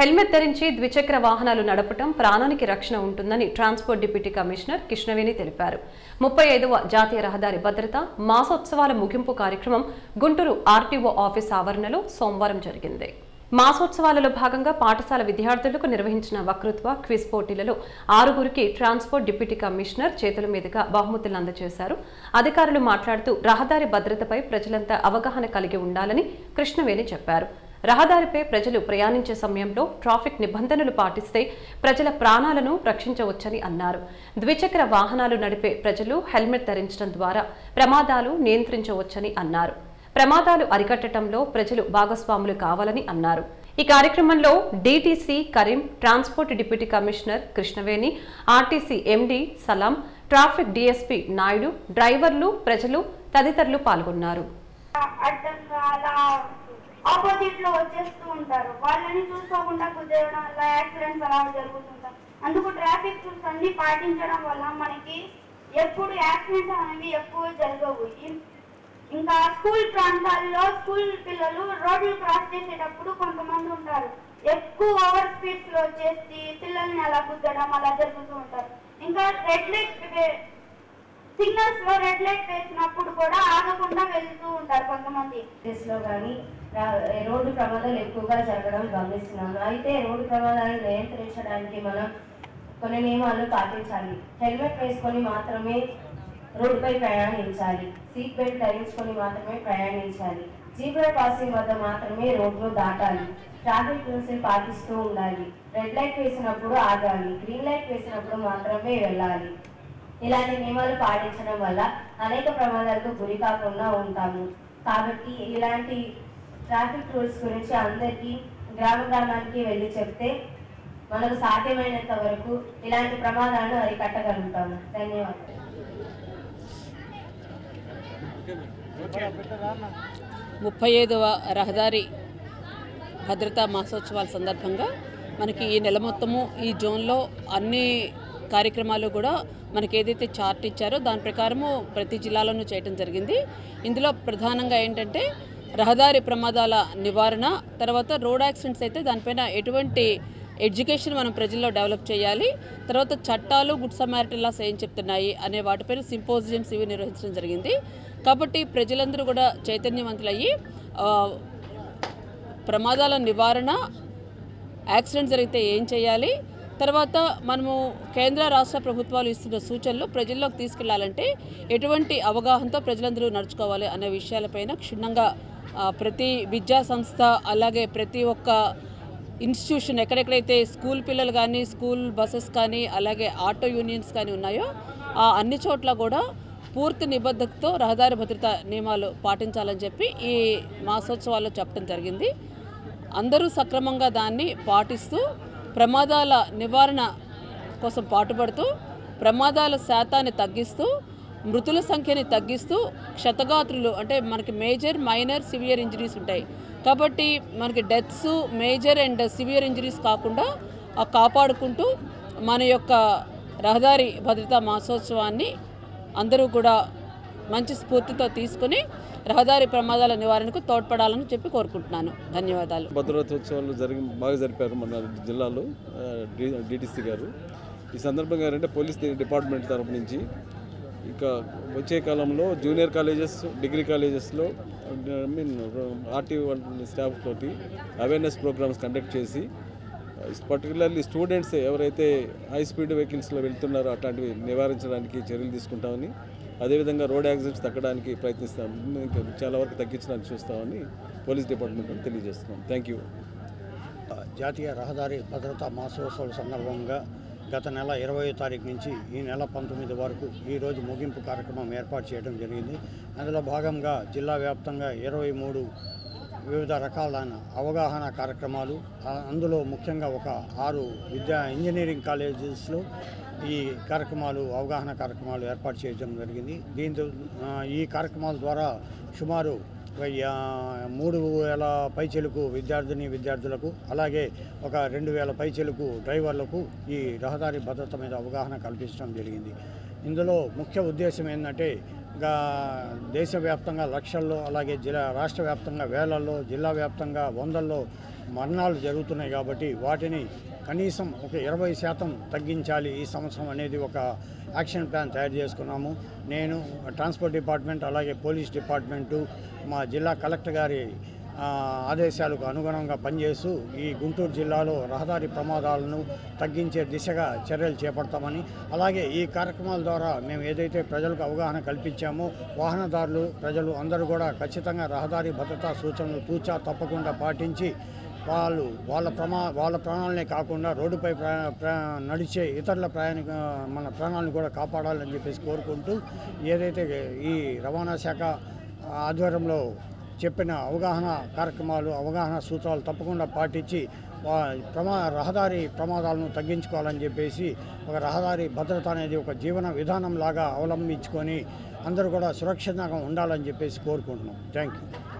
Helmet ధరించి ద్విచక్ర వాహనాలు నడపడం ప్రాణానికి రక్షణ ఉంటుందని ట్రాన్స్పోర్ట్ డిప్యూటీ కమిషనర్ కృష్ణవేణి తెలిపారు. 35వ జాతీయ రహదారి భద్రత మాసోత్సవాల ముగింపు కార్యక్రమం గుంటూరు ఆర్టీఓ ఆఫీస్ ఆవరణలో సోమవారం జరిగింది. మాసోత్సవాలలో భాగంగా పాఠశాల విద్యార్థులకు నిర్వహించిన వక్తృత్వ క్విజ్ పోటీలలో 6గురికి ట్రాన్స్పోర్ట్ డిప్యూటీ కమిషనర్ చేతుల మీదుగా బహుమతులు అందజేశారు. అధికారులు మాట్లాడుతూ రహదారి భద్రతపై ప్రజలంతా అవగాహన కలిగి ఉండాలని కృష్ణవేణి చెప్పారు. రహదారిపై ప్రజలు ప్రయాణించే సమయంలో ట్రాఫిక్ నిబంధనలు పాటిస్తే ప్రజల ప్రాణాలను రక్షించవచ్చని అన్నారు. ద్విచక్ర వాహనాలు నడిపే ప్రజలు హెల్మెట్ ధరించడం ద్వారా ప్రమాదాలు నియంత్రించవచ్చని అన్నారు. ప్రమాదాలు అరికట్టడంలో ప్రజలు భాగస్వాములు కావాలని అన్నారు. ఈ కార్యక్రమంలో DTC Karim, transport deputy commissioner Krishnaveni, RTC MD Salam, traffic DSP Naidu, డ్రైవర్లు, ప్రజలు తదితరులు పాల్గొన్నారు. ఆపోజిట్ లో వచ్చేస్తూ ఉంటారు. వాళ్ళని చూసుకోకుండా కుదేయడం వల్ల యాక్సిడెంట్స్ అలా జరుగుతుంటాయి. అందుకు ట్రాఫిక్ రూల్స్ అన్ని పాటించడం వల్ల మనకి ఎప్పుడు యాక్సిడెంట్స్ అనేవి ఎక్కువ జరగవు. ఇంకా స్కూల్ ప్రాంతాల్లో స్కూల్ పిల్లలు రోడ్లు క్రాస్ చేసేటప్పుడు కొంతమంది ఉంటారు, ఎక్కువ ఓవర్ స్పీడ్స్ లో వచ్చేసి పిల్లల్ని అలా గుద్దడం అలా జరుగుతూ ఉంటారు. ఇంకా రెడ్ లైట్ సిగ్నల్స్ లో రెడ్ లైట్ వేసినప్పుడు కూడా ఆగకుండా వెళ్తూ ఉంటారు కొంతమంది. లో కానీ రోడ్డు ప్రమాదాలు ఎక్కువగా జరగడం గమనిస్తున్నాను. అయితే రోడ్డు ప్రమాదాలను నియంత్రించడానికి మనం కొన్ని నియమాలు పాటించాలి. హెల్మెట్ వేసుకొని మాత్రమే రోడ్డుపై ప్రయాణించాలి. సీట్ బెల్ట్ ధరించుకొని మాత్రమే ప్రయాణించాలి. జీబ్రా క్రాసింగ్ వద్ద మాత్రమే రోడ్లు దాటాలి. ట్రాఫిక్ రూల్స్ పాటిస్తూ ఉండాలి. రెడ్ లైట్ వేసినప్పుడు ఆగాలి. గ్రీన్ లైట్ వేసినప్పుడు మాత్రమే వెళ్ళాలి. ఇలాంటి నియమాలు పాటించడం వల్ల అనేక ప్రమాదాలకు గురి కాకుండా ఉంటాము. కాబట్టి ఇలాంటి ట్రాఫిక్ రూల్స్ గురించి అందరికీ గ్రామానికి వెళ్ళి చెప్తే మనకు సాధ్యమైనంత వరకు ఇలాంటి ప్రమాదాలను అరికట్టగలుగుతాము. ధన్యవాదాలు. 35వ రహదారి భద్రతా మాసోత్సవాల సందర్భంగా మనకి ఈ నెల మొత్తము ఈ జోన్లో అన్ని కార్యక్రమాలు కూడా మనకి ఏదైతే చార్ట్ ఇచ్చారో దాని ప్రకారము ప్రతి జిల్లాలోనూ చేయడం జరిగింది. ఇందులో ప్రధానంగా ఏంటంటే రహదారి ప్రమాదాల నివారణ, తర్వాత రోడ్ యాక్సిడెంట్స్ అయితే దానిపైన ఎటువంటి ఎడ్యుకేషన్ మనం ప్రజల్లో డెవలప్ చేయాలి, తర్వాత చట్టాలు గుడ్ సమారిటన్ లాస్ ఏం చెప్తున్నాయి అనే వాటిపైన సింపోజియమ్స్ ఇవి నిర్వహించడం జరిగింది. కాబట్టి ప్రజలందరూ కూడా చైతన్యవంతులయ్యి ప్రమాదాల నివారణ, యాక్సిడెంట్ జరిగితే ఏం చేయాలి, తర్వాత మనము కేంద్ర రాష్ట్ర ప్రభుత్వాలు ఇస్తున్న సూచనలు ప్రజల్లోకి తీసుకెళ్లాలంటే ఎటువంటి అవగాహనతో ప్రజలందరూ నడుచుకోవాలి అనే విషయాలపైన క్షుణ్ణంగా ప్రతి విద్యా సంస్థ అలాగే ప్రతి ఒక్క ఇన్స్టిట్యూషన్ ఎక్కడెక్కడైతే స్కూల్ పిల్లలు కానీ స్కూల్ బస్సెస్ కానీ అలాగే ఆటో యూనియన్స్ కానీ ఉన్నాయో ఆ అన్ని చోట్ల కూడా పూర్తి నిబద్ధతతో రహదారి భద్రతా నియమాలు పాటించాలని చెప్పి ఈ మాసోత్సవాల్లో చెప్పడం జరిగింది. అందరూ సక్రమంగా దాన్ని పాటిస్తూ ప్రమాదాల నివారణ కోసం పాటుపడుతూ ప్రమాదాల శాతాన్ని తగ్గిస్తూ మృతుల సంఖ్యని తగ్గిస్తూ క్షతగాత్రులు అంటే మనకి మేజర్, మైనర్, సివియర్ ఇంజరీస్ ఉంటాయి కాబట్టి మనకి deaths major and severe injuries కాకుండా కాపాడుకుంటూ మన యొక్క రహదారి భద్రతా మాసోత్సవాన్ని అందరూ కూడా మంచి స్ఫూర్తితో తీసుకుని రహదారి ప్రమాదాల నివారణకు తోడ్పడాలని చెప్పి కోరుకుంటున్నాను. ధన్యవాదాలు. భద్రతోత్సవాలు బాగా జరిపారు మన జిల్లాలో డిటిసి గారు. ఈ సందర్భంగా ఏంటంటే పోలీస్ డిపార్ట్మెంట్ తరపు నుంచి ఇక వచ్చే కాలంలో జూనియర్ కాలేజెస్, డిగ్రీ కాలేజెస్లో ఆర్టీఓ స్టాఫ్ తోటి అవేర్నెస్ ప్రోగ్రామ్స్ కండక్ట్ చేసి పర్టికులర్లీ స్టూడెంట్స్ ఎవరైతే హై స్పీడ్ వెహికల్స్లో వెళ్తున్నారో అట్లాంటివి నివారించడానికి చర్యలు తీసుకుంటామని, అదేవిధంగా రోడ్ యాక్సిడెంట్స్ తగ్గడానికి ప్రయత్నిస్తాం, ఇంకా చాలా వరకు తగ్గించడానికి చూస్తామని పోలీస్ డిపార్ట్మెంట్ తెలియజేస్తున్నాం. Thank you. జాతీయ రహదారి భద్రతా మాసోత్సవాల సందర్భంగా గత నెల 20వ తారీఖు నుంచి ఈ నెల 19 వరకు ఈరోజు ముగింపు కార్యక్రమం ఏర్పాటు చేయడం జరిగింది. అందులో భాగంగా జిల్లా వ్యాప్తంగా 23 వివిధ రకాలైన అవగాహన కార్యక్రమాలు, అందులో ముఖ్యంగా ఒక 6 ఇంజనీరింగ్ కాలేజెస్లో ఈ అవగాహన కార్యక్రమాలు ఏర్పాటు చేయడం జరిగింది. దీంతో ఈ కార్యక్రమాల ద్వారా సుమారు 3,000 పైచీలకు విద్యార్థులకు అలాగే ఒక 2,000 పైచీలకు డ్రైవర్లకు ఈ రహదారి భద్రత మీద అవగాహన కల్పించడం జరిగింది. ఇందులో ముఖ్య ఉద్దేశం ఏంటంటే దేశవ్యాప్తంగా లక్షల్లో అలాగే రాష్ట్ర వ్యాప్తంగా వేలల్లో, జిల్లా వ్యాప్తంగా వందల్లో మరణాలు జరుగుతున్నాయి కాబట్టి వాటిని కనీసం ఒక 20% తగ్గించాలి ఈ సంవత్సరం అనేది ఒక యాక్షన్ ప్లాన్ తయారు చేసుకున్నాము. నేను ట్రాన్స్పోర్ట్ డిపార్ట్మెంట్ అలాగే పోలీస్ డిపార్ట్మెంటు మా జిల్లా కలెక్టర్ గారి ఆదేశాలకు అనుగుణంగా పనిచేస్తూ ఈ గుంటూరు జిల్లాలో రహదారి ప్రమాదాలను తగ్గించే దిశగా చర్యలు చేపడతామని, అలాగే ఈ కార్యక్రమాల ద్వారా మేము ఏదైతే ప్రజలకు అవగాహన కల్పించామో ప్రజలు అందరూ కూడా ఖచ్చితంగా రహదారి భద్రతా సూచనలు తూచా తప్పకుండా పాటించి వాళ్ళ ప్రాణాలనే కాకుండా రోడ్డుపై నడిచే ఇతరుల మన ప్రాణాలను కూడా కాపాడాలని చెప్పేసి కోరుకుంటూ, ఏదైతే ఈ రవాణా శాఖ ఆధ్వర్యంలో చెప్పిన అవగాహన కార్యక్రమాలు అవగాహన సూత్రాలు తప్పకుండా పాటించి రహదారి ప్రమాదాలను తగ్గించుకోవాలని చెప్పేసి ఒక రహదారి భద్రత అనేది ఒక జీవన విధానం లాగా అవలంబించుకొని అందరూ కూడా సురక్షితంగా ఉండాలని చెప్పేసి కోరుకుంటున్నాం. Thank you.